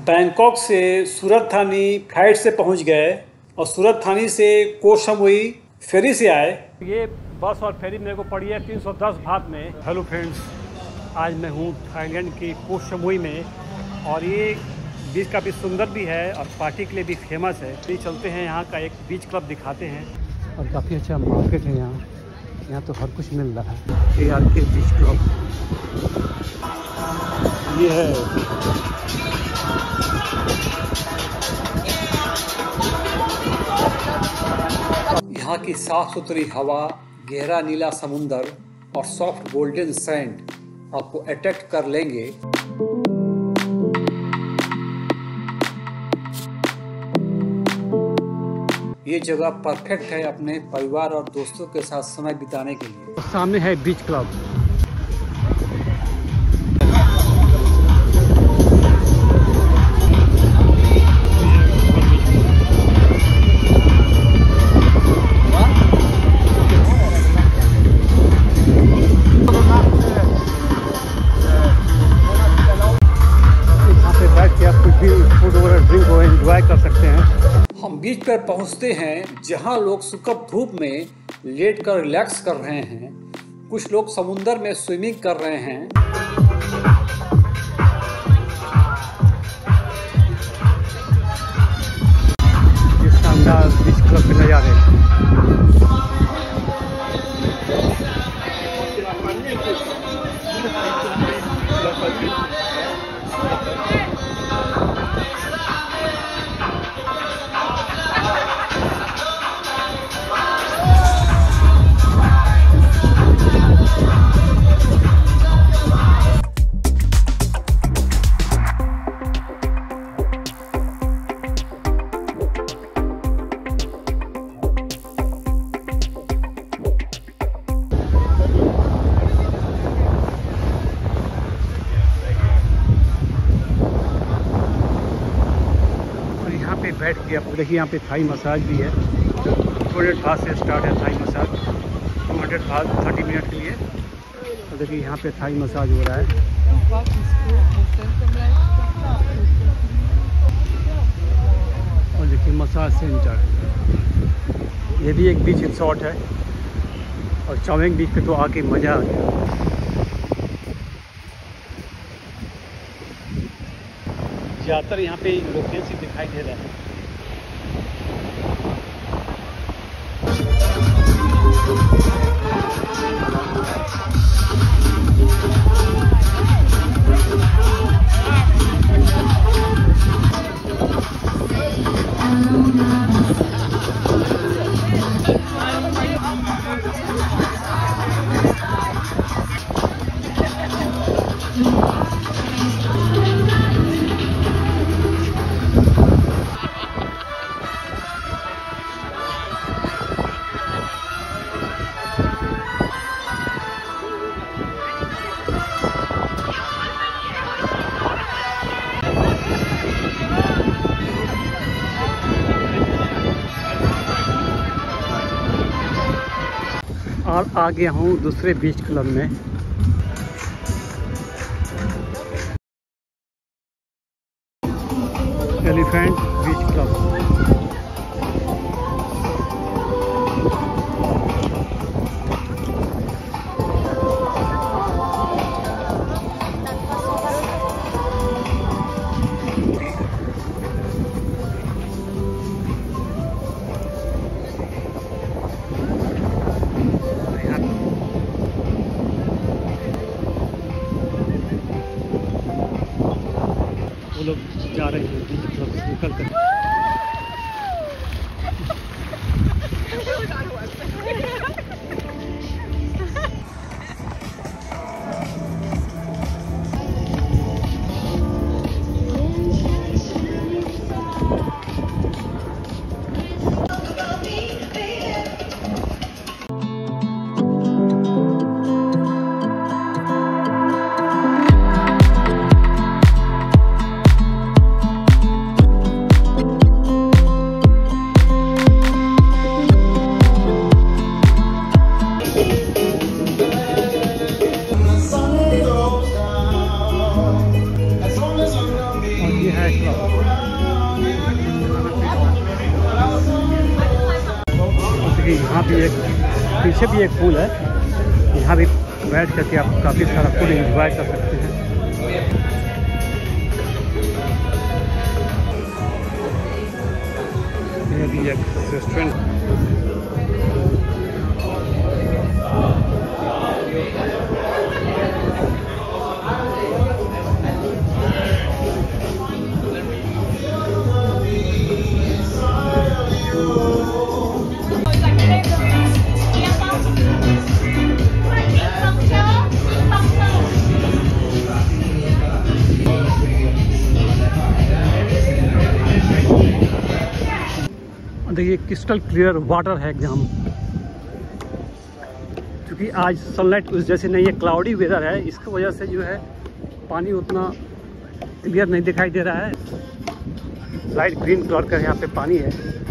Bangkok से सूरत थानी flight से पहुंच गए और सूरत थानी से कोह सामुई फेरी से आए। ये बस और फेरी मेरे को पड़ी है 310 बात में। हेलो फ्रेंड्स, आज मैं हूँ थाईलैंड की कोह सामुई में और ये बीच काफ़ी सुंदर भी है और पार्टी के लिए भी फेमस है। तो चलते हैं, यहाँ का एक बीच क्लब दिखाते हैं और काफ़ी अच्छा मार्केट है यहाँ तो हर कुछ मिल रहा है। ये आर के बीच क्लब ये है। यहाँ की साफ सुथरी हवा, गहरा नीला समुंदर और सॉफ्ट गोल्डन सैंड आपको अट्रैक्ट कर लेंगे। ये जगह परफेक्ट है अपने परिवार और दोस्तों के साथ समय बिताने के लिए। सामने है बीच क्लब। एंजॉय कर सकते हैं। हम बीच पर पहुंचते हैं जहां लोग सुखद धूप में लेटकर रिलैक्स कर रहे हैं। कुछ लोग समुद्र में स्विमिंग कर रहे हैं। इस शानदार बीच क्लब के नजारे। बैठ के आपको देखिए यहाँ पे थाई मसाज भी है। 200 बात से स्टार्ट है थाई मसाज, 200 बात 30 मिनट के लिए। तो देखिए यहाँ पे थाई मसाज हो रहा है। और देखिए मसाज सेंटर, ये भी एक बीच रिसोर्ट है और चावेंग बीच पे तो आके मज़ा आ गया। ज़्यादातर यहाँ पे यूरोपियंस ही दिखाई दे रहे हैं। और आ गया हूँ दूसरे बीच क्लब में। Elephant beach club. लोग जा रहे हैं बीच क्लब से निकल कर। एक पीछे भी एक पूल है, यहाँ भी बैठ करके आप काफ़ी सारा फूड एंजॉय कर सकते हैं। ये भी एक रेस्टोरेंट। देखिए क्रिस्टल क्लियर वाटर है एकदम, क्योंकि आज सनलाइट उस जैसे नहीं है, क्लाउडी वेदर है, इसकी वजह से जो है पानी उतना क्लियर नहीं दिखाई दे रहा है। लाइट ग्रीन कलर का यहाँ पे पानी है।